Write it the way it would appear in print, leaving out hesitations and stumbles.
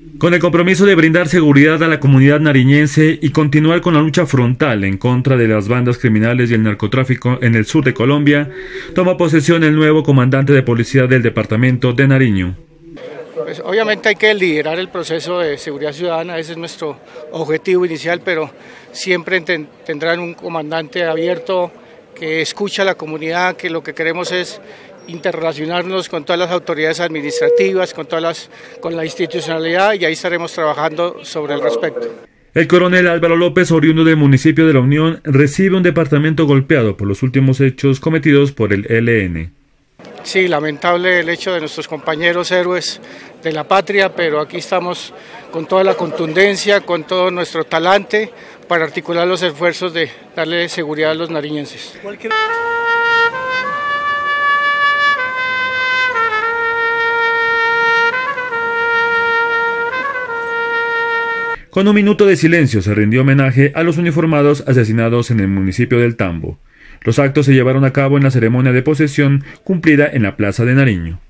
Con el compromiso de brindar seguridad a la comunidad nariñense y continuar con la lucha frontal en contra de las bandas criminales y el narcotráfico en el sur de Colombia, toma posesión el nuevo comandante de policía del departamento de Nariño. Pues obviamente hay que liderar el proceso de seguridad ciudadana, ese es nuestro objetivo inicial, pero siempre tendrán un comandante abierto que escucha a la comunidad, que lo que queremos es interrelacionarnos con todas las autoridades administrativas, con la institucionalidad, y ahí estaremos trabajando sobre el respecto. El coronel Álvaro López, oriundo del municipio de La Unión, recibe un departamento golpeado por los últimos hechos cometidos por el ELN. Sí, lamentable el hecho de nuestros compañeros héroes de la patria, pero aquí estamos con toda la contundencia, con todo nuestro talante para articular los esfuerzos de darle seguridad a los nariñenses. Con un minuto de silencio se rindió homenaje a los uniformados asesinados en el municipio del Tambo. Los actos se llevaron a cabo en la ceremonia de posesión cumplida en la Plaza de Nariño.